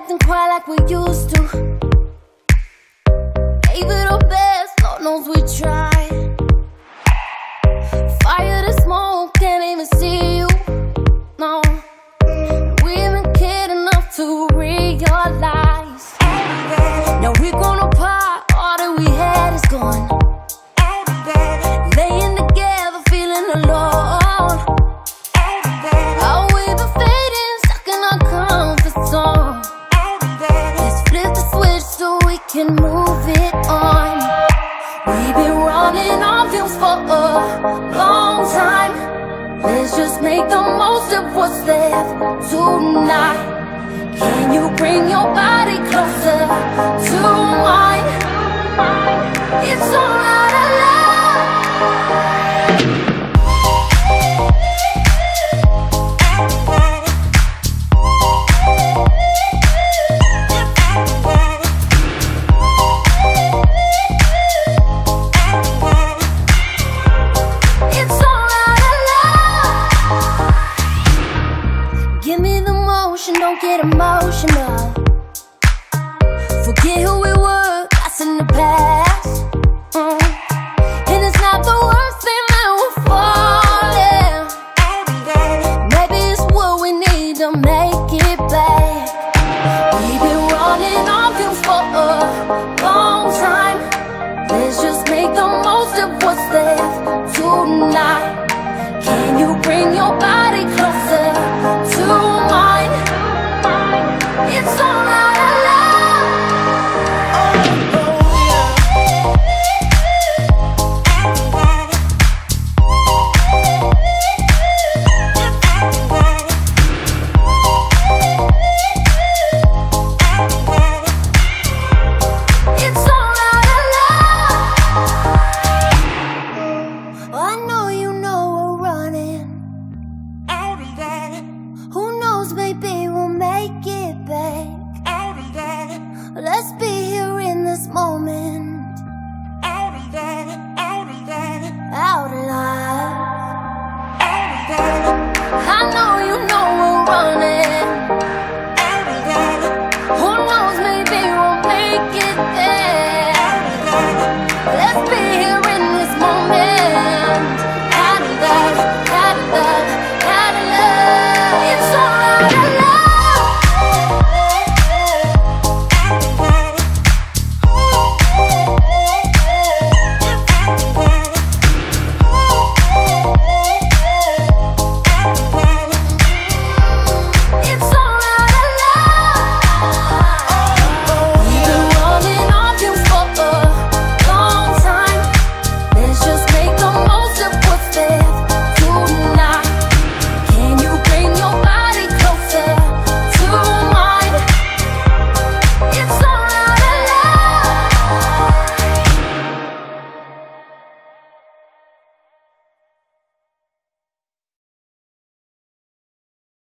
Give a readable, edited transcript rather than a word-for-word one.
acting quite like we used to. Gave it our best, Lord knows we tried. Fire the smoke, can't even see you. No, we haven't cared enough to realize. Now we're grown apart, all that we had is gone. Laying together, feeling alone. Oh, we've been fading, stuck in our comfort zone. Let's flip the switch so we can move it on. We've been running on fumes for a long time. Let's just make the most of what's left tonight. Can you bring your body closer to mine? It's alright, I love. It's alright, I love. Give me the motion, don't get emotional. Forget who we were, that's in the past. And it's not the worst thing that we're falling. Maybe it's what we need to make it back. We've been running on fumes for a long time. Let's just make the most of what's left tonight. Can you bring your body